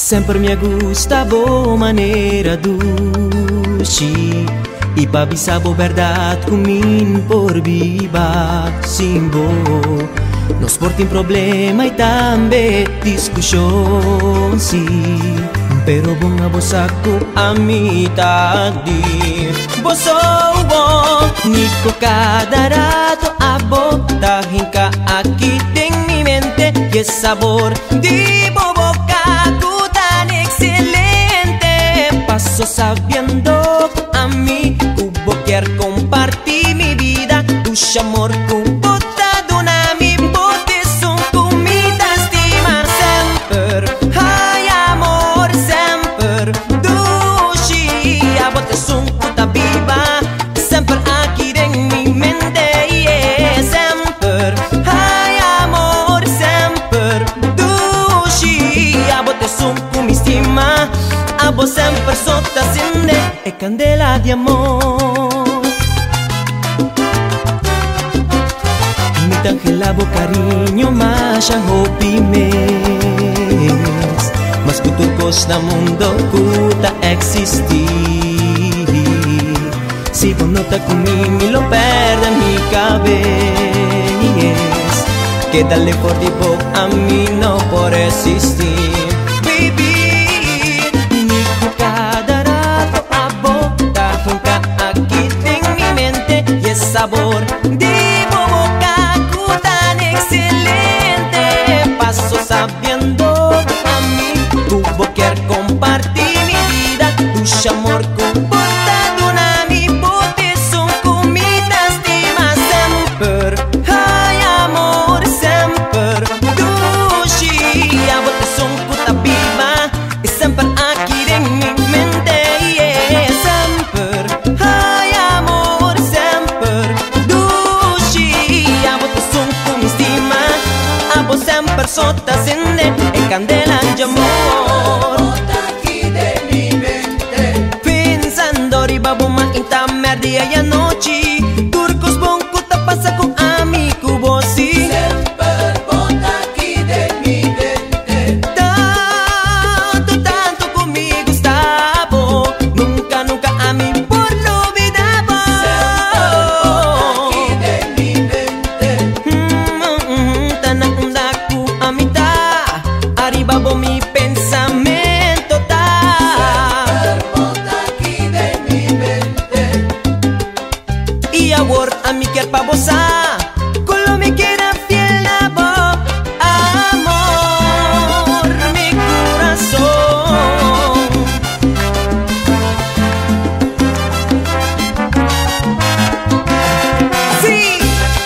Sempre me gusta boa maneira doce e para bisa bo verdade comigo por viva sim bo. Nós por tem problema e também discussão sim, pero bom a bosaco a mitade. Bo sou bom, nico cada rato a bota rinca aqui tem mi mente e sabor de boboca. Paso sabiendo a mí cubo quiero compartir mi vida, tu amor cubo una mi bote son comida estima sempre, ay amor sempre, duci a bote son puta viva, sempre aquí en mi mente yeah, sempre, ay amor sempre, duci a bote son comida estima. A vos sempre sotto acende e candela di amor. Mi tangelavo cariño mas a hopi mes, mas que tu costa mundo cuta existir. Si vos no estás conmigo me lo perde mi cabeza, que dale por ti a mí no por existir. Baby, sabor de boca tan excelente. Paso sabiendo a mí tuvo que compartir mi vida, tu amor comportado una mi bote son comidas de más sempre. Ay amor sempre, duci a bote son puta viva y sempre aquí en mi mente yeah, sempre. Ay amor sempre sotto acende e candela di amor. De mi mente Pensando riba ma in ta merdi e a noci turcos bon cuta passa con amico bossi. Sempre bota aquí de mi mente. Tanto conmigo stavo, nunca a mí por lo olvidaba. Sempre bota aquí de mi mente. A mitad, arriba bo mi pensamiento ta. Sempre bota aquí de mi mente. Y ahora a mi quier pa bosa, con lo me quiera fiel la voz. Amor, mi corazón. Sí.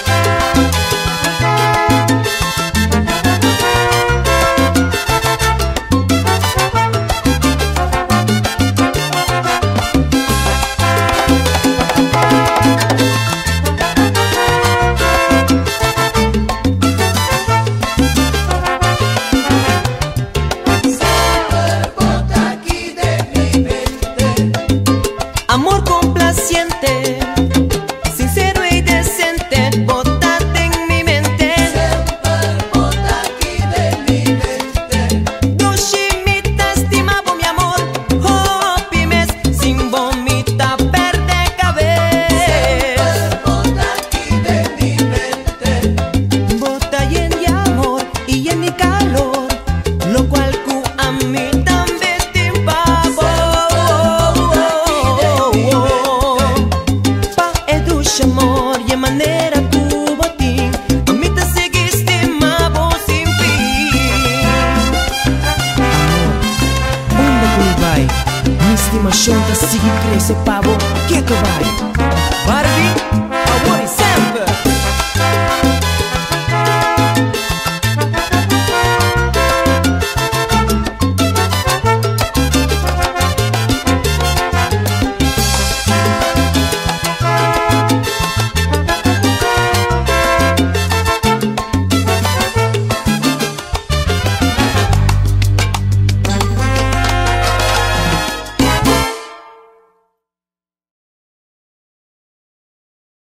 Amor complaciente, sincero y decente, bótate en mi mente. Sempre bota aquí de mi mente. Dushimita estimavo mi amor, oh pimes, sin vomita verde cabeza. Sempre bota aquí de mi mente. Bota y en mi amor y en mi calor, lo cual cu a mí también te empavo. Amor y en manera tu botín a mí te seguiste mavo sin fin. Onde que vai? Minha estimação tá sigue cresce pavo. Que vai? Barbie, amor e